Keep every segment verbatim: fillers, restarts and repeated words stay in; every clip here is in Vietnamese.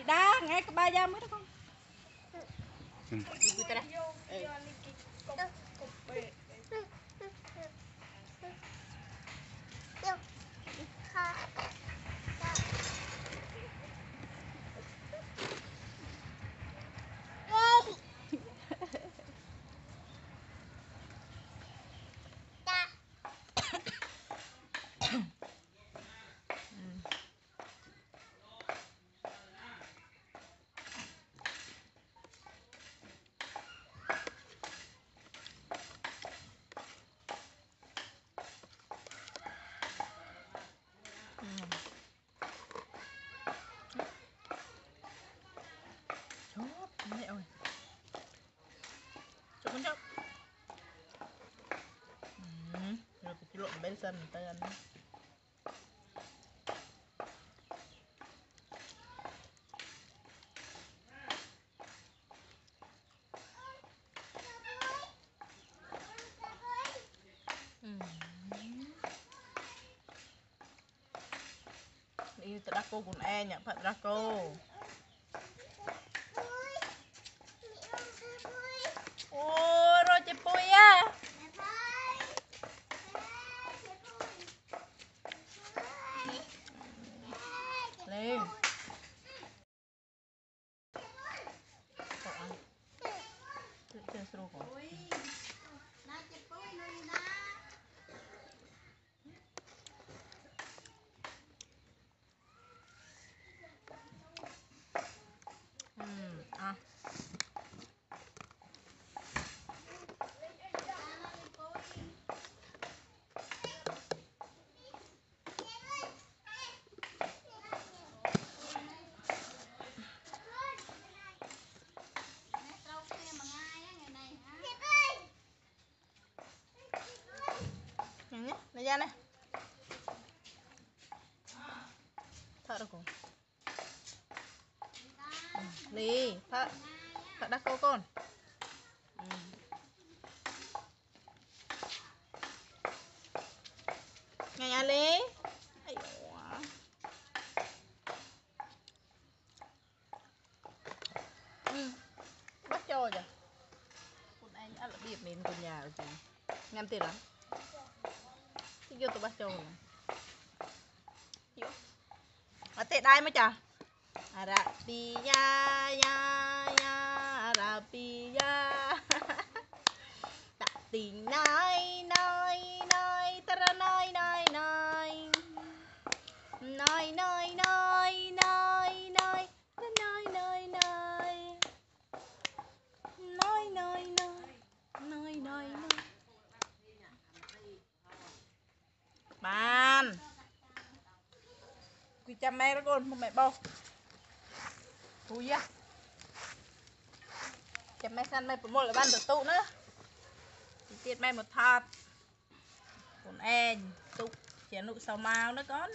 đi đá nghe cái ba da mới đó con. Đi đây. Mẹ ơi, chụp con chụp. Ừ, rồi cái lộn bên sân tay ăn. Đi tự đắc cô cùng e nhận phận ra cô. Ôi rồi chị Pui á. Lên. Trên sô của. À. Này, này ra này. Thợ đâu con. Đi, thợ. Thợ đắc cô con. Ừ. Nghe nhà Lý. Ừ. Bắt cho rồi. Con anh ăn là điệp mình con nhà rồi chị. Ngâm tiền lắm. Thì vô tôi bắt cho rồi. Vô. Ở tệ đai mới chà. Arabia ya ya Arabia. Tạ tình nói nói nói ta ra nói nói nói nói nói nói nói nói nói nói nói nói nói nói nói nói bạn quy cha mẹ đó con một mẹ bao vui á cha mẹ săn mẹ một là ban được tụ nữa thì tiết mẹ một thọt còn em tụ chén nụ sầu màu nữa con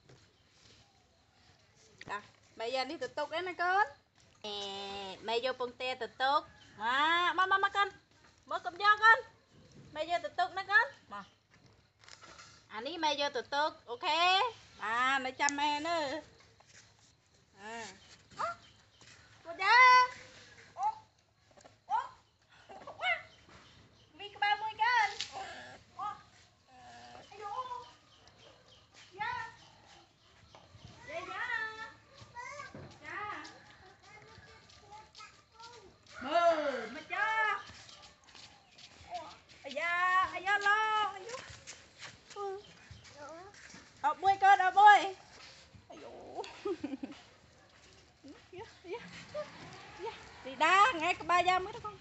à, bây giờ đi tự tục đấy nè con nè mẹ vô bông te tự tục mà mà mà mà con bố cầm cho con mẹ vô tự tục nè con mà anh ấy mẹ vô tự tục ok à mẹ chăm mẹ nữa à cô cha mi cái ba mươi cân mơ mà cha ai da ai da lo ai da bôi con à bôi đi đá nghe cái ba da mới đó con